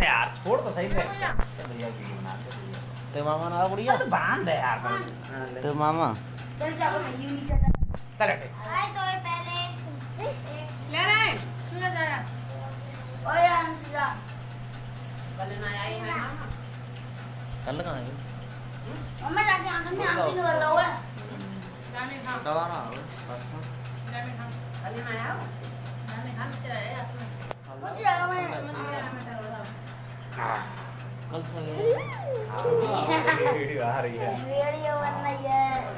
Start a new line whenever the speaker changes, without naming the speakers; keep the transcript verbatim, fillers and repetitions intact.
यार छोड़ तो सही भैया वीडियो बना दे भैया
तो मामा ना बुढ़िया
तो बांध दे यार
तो मामा
चल जा भाई यूं चल
चल
आए तो पहले
ले रहे सुन जा
ओए अंशुजा
कल ना आई है मामा
कल कहां है
मम्मा जाके आंगन में आंसू निकल रहा है
जाने खाओ
दवा रहा है बस
जाने खाओ कल ना आया जाने खाओ चला है अपने
कुछ लगा मैं
कल सवेरे
वीडियो आ रही है
वीडियो बन रही है